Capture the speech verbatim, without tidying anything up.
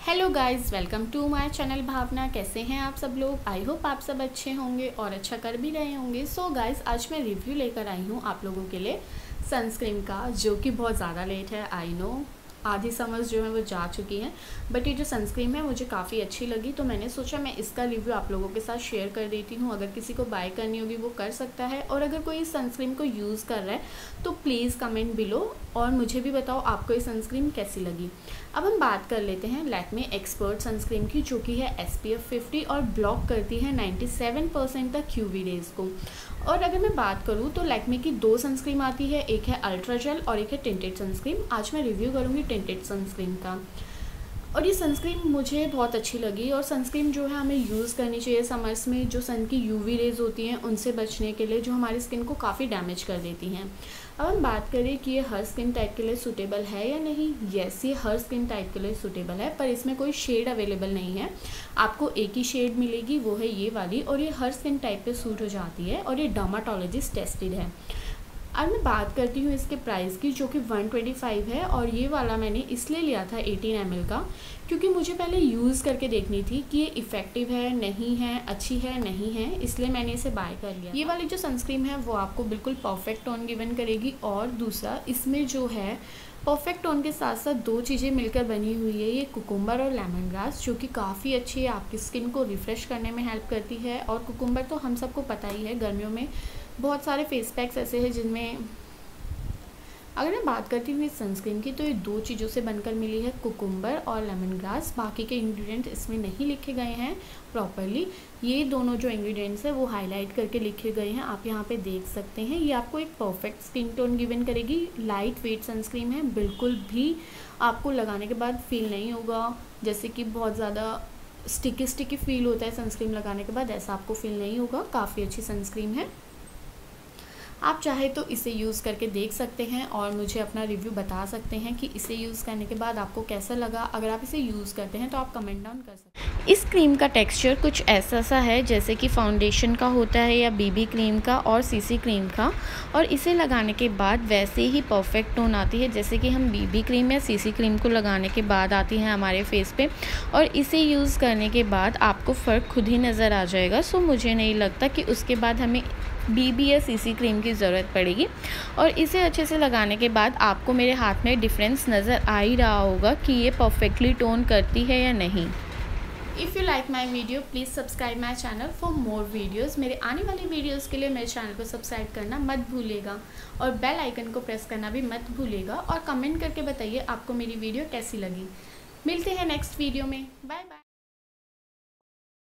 Hello guys, welcome to my channel Bhavna. कैसे हैं आप सब लोग? आई होप आप सब अच्छे होंगे और अच्छा कर भी रहे होंगे। सो गाइस, आज मैं रिव्यू लेकर आई हूँ आप लोगों के लिए सनस्क्रीन का, जो कि बहुत ज़्यादा लेट है। आई नो, आधी समझ जो है वो जा चुकी है, बट ये जो सनस्क्रीन है मुझे काफ़ी अच्छी लगी, तो मैंने सोचा मैं इसका रिव्यू आप लोगों के साथ शेयर कर देती हूँ। अगर किसी को बाय करनी होगी वो कर सकता है, और अगर कोई इस सनस्क्रीन को यूज़ कर रहा है तो प्लीज़ कमेंट बिलो और मुझे भी बताओ आपको ये सनस्क्रीन कैसी लगी। अब हम बात कर लेते हैं लैक्मे एक्सपर्ट सनस्क्रीन की, जो कि है एस पी एफ फिफ्टी और ब्लॉक करती है नाइन्टी सेवन परसेंट तक यूवी रेज को। और अगर मैं बात करूँ तो लैक्मे की दो सनस्क्रीन आती है, एक है अल्ट्रा जेल और एक है टिंटेड सनस्क्रीन। आज मैं रिव्यू करूँगी टिंटेड सनस्क्रीन का, और ये सनस्क्रीन मुझे बहुत अच्छी लगी। और सनस्क्रीन जो है हमें यूज़ करनी चाहिए समर्स में, जो सन की यूवी रेज होती हैं उनसे बचने के लिए, जो हमारी स्किन को काफ़ी डैमेज कर देती हैं। अब हम बात करें कि ये हर स्किन टाइप के लिए सूटेबल है या नहीं। येस, ये हर स्किन टाइप के लिए सूटेबल है, पर इसमें कोई शेड अवेलेबल नहीं है। आपको एक ही शेड मिलेगी, वो है ये वाली, और ये हर स्किन टाइप पे सूट हो जाती है, और ये डर्माटोलॉजिस्ट टेस्टेड है। अब मैं बात करती हूँ इसके प्राइस की, जो कि वन ट्वेंटी फाइव है, और ये वाला मैंने इसलिए लिया था एटीन एम एल का, क्योंकि मुझे पहले यूज़ करके देखनी थी कि ये इफ़ेक्टिव है नहीं है, अच्छी है नहीं है, इसलिए मैंने इसे बाय कर लिया। ये वाली जो सनस्क्रीन है वो आपको बिल्कुल परफेक्ट टोन गिवन करेगी, और दूसरा इसमें जो है परफेक्ट टोन के साथ साथ दो चीज़ें मिलकर बनी हुई है, ये कुकुम्बर और लेमन ग्रास, जो कि काफ़ी अच्छी है, आपकी स्किन को रिफ़्रेश करने में हेल्प करती है। और कुकुम्बर तो हम सबको पता ही है, गर्मियों में बहुत सारे फेस पैक्स ऐसे हैं जिनमें, अगर मैं बात करती हूँ इस सनस्क्रीन की, तो ये दो चीज़ों से बनकर मिली है, कुकुम्बर और लेमन ग्रास। बाकी के इंग्रेडिएंट इसमें नहीं लिखे गए हैं प्रॉपरली, ये दोनों जो इंग्रेडिएंट्स हैं वो हाईलाइट करके लिखे गए हैं, आप यहाँ पे देख सकते हैं। ये आपको एक परफेक्ट स्किन टोन गिवन करेगी। लाइट वेट सनस्क्रीन है, बिल्कुल भी आपको लगाने के बाद फील नहीं होगा जैसे कि बहुत ज़्यादा स्टिकी स्टिकी फील होता है सनस्क्रीन लगाने के बाद, ऐसा आपको फील नहीं होगा। काफ़ी अच्छी सनस्क्रीन है, आप चाहे तो इसे यूज़ करके देख सकते हैं और मुझे अपना रिव्यू बता सकते हैं कि इसे यूज़ करने के बाद आपको कैसा लगा। अगर आप इसे यूज़ करते हैं तो आप कमेंट डाउन कर सकते हैं। इस क्रीम का टेक्सचर कुछ ऐसा सा है जैसे कि फाउंडेशन का होता है, या बीबी क्रीम का और सीसी क्रीम का, और इसे लगाने के बाद वैसे ही परफेक्ट टोन आती है जैसे कि हम बीबी क्रीम या सीसी क्रीम को लगाने के बाद आती है हमारे फेस पे। और इसे यूज़ करने के बाद आपको फ़र्क खुद ही नज़र आ जाएगा। सो मुझे नहीं लगता कि उसके बाद हमें बीबी या सीसी क्रीम की ज़रूरत पड़ेगी। और इसे अच्छे से लगाने के बाद आपको मेरे हाथ में डिफरेंस नज़र आ ही रहा होगा कि ये परफेक्टली टोन करती है या नहीं। If you like my video please subscribe my channel for more videos. मेरे आने वाली वीडियोज़ के लिए मेरे चैनल को सब्सक्राइब करना मत भूलिएगा, और बेल आइकन को प्रेस करना भी मत भूलिएगा, और कमेंट करके बताइए आपको मेरी वीडियो कैसी लगी। मिलते हैं नेक्स्ट वीडियो में, बाय बाय।